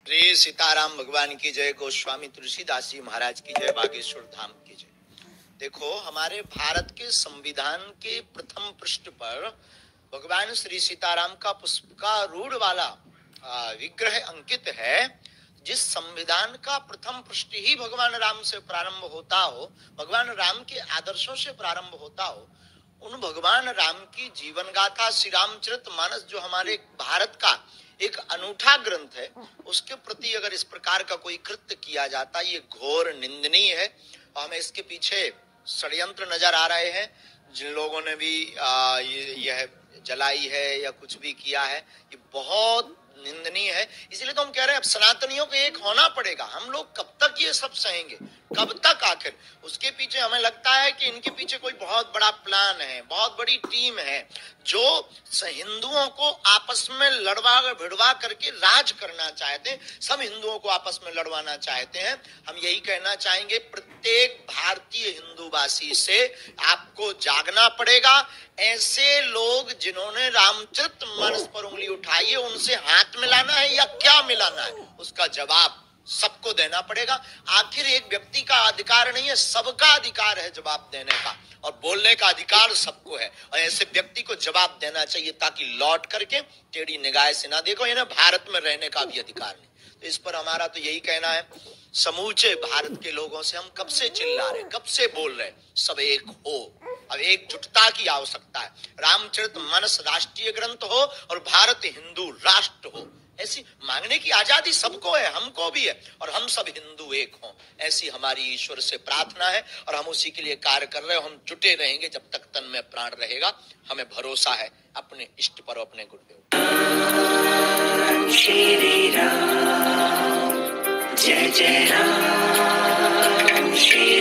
श्री सीताराम भगवान की जय, गोस्वामी तुलसीदास जी महाराज की जय, बागेश्वर धाम की जय। देखो, हमारे भारत के संविधान के प्रथम पृष्ठ पर भगवान श्री सीताराम का पुष्पारूढ़ वाला विग्रह अंकित है। जिस संविधान का प्रथम पृष्ठ ही भगवान राम से प्रारंभ होता हो, भगवान राम के आदर्शों से प्रारंभ होता हो, उन भगवान राम की जीवन गाथा श्री रामचरितमानस जो हमारे भारत का एक अनूठा ग्रंथ है, उसके प्रति अगर इस प्रकार का कोई कृत्य किया जाता, ये घोर निंदनीय है। और हमें इसके पीछे षड्यंत्र नजर आ रहे हैं। जिन लोगों ने भी यह जलाई है या कुछ भी किया है, ये बहुत निंदनीय है। इसलिए तो हम कह रहे हैं अब सनातनियों को एक होना पड़ेगा। हम लोग कब तक ये सब सहेंगे, कब तक? आखिर उसके पीछे हमें लगता है कि इनके पीछे कोई बहुत बड़ा प्लान है, बहुत बड़ी टीम है जो हिंदुओं को आपस में लड़वा भिड़वा करके राज करना चाहते हैं, सब हिंदुओं को आपस में लड़वाना चाहते हैं। हम यही कहना चाहेंगे, प्रत्येक भारतीय हिंदूवासी से आपको जागना पड़ेगा। ऐसे लोग जिन्होंने रामचरितमानस पर उंगली उठाई है, उनसे हाथ मिलाना है या क्या मिलाना है, उसका जवाब सबको देना पड़ेगा। आखिर एक व्यक्ति का अधिकार नहीं है, सबका अधिकार है जवाब देने का, और बोलने का अधिकार सबको है। और ऐसे व्यक्ति को जवाब देना चाहिए ताकि लौट करके टेढ़ी निगाह से ना देखो। इन्हें भारत में रहने का भी अधिकार नहीं। तो इस पर हमारा तो यही कहना है, समूचे भारत के लोगों से हम कब से चिल्ला रहे, कब से बोल रहे, सब एक हो। अब एकजुटता की आवश्यकता है। रामचरितमानस राष्ट्रीय ग्रंथ हो और भारत हिंदू राष्ट्र हो, ऐसी मांगने की आजादी सबको है, हमको भी है, और हम सब हिंदू एक हों, ऐसी हमारी ईश्वर से प्रार्थना है। और हम उसी के लिए कार्य कर रहे हैं। हम जुटे रहेंगे जब तक तन में प्राण रहेगा। हमें भरोसा है अपने इष्ट पर, अपने गुरुदेव। श्री राम जय जय राम श्री